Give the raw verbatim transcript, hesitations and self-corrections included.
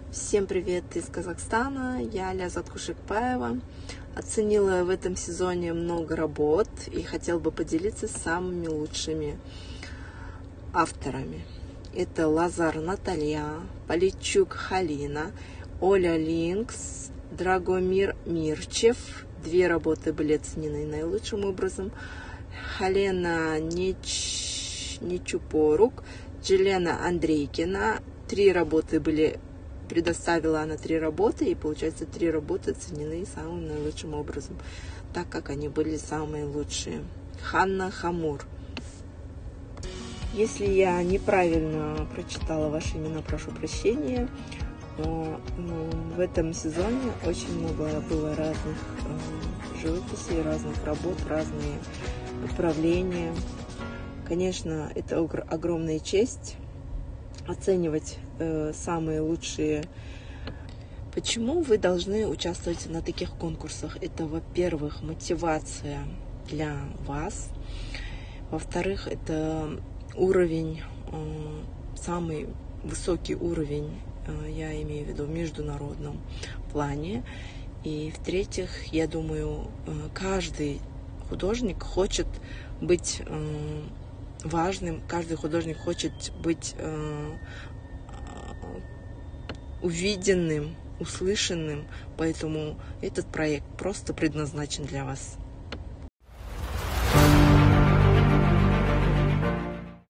Всем привет из Казахстана, я Ляззат Кушекбаева. Оценила в этом сезоне много работ и хотела бы поделиться с самыми лучшими авторами. Это Лазар Наталья, Поличук Халина, Оля Линкс, Драгомир Мирчев. Две работы были оценены наилучшим образом. Халена Неч... Нечупорук, Елена Андрейкина. Три работы были предоставила она три работы, и получается три работы оценены самым наилучшим образом, так как они были самые лучшие. Ханна Хамур. Если я неправильно прочитала ваши имена, прошу прощения. Но, ну, в этом сезоне очень много было разных э, живописей, разных работ, разные направления. Конечно, это огромная честь оценивать э, самые лучшие. Почему вы должны участвовать на таких конкурсах? Это, во-первых, мотивация для вас. Во-вторых, это уровень, э, самый высокий уровень, э, я имею в виду в международном плане. И в-третьих, я думаю, э, каждый художник хочет быть э, важным, каждый художник хочет быть э, увиденным, услышанным, поэтому этот проект просто предназначен для вас.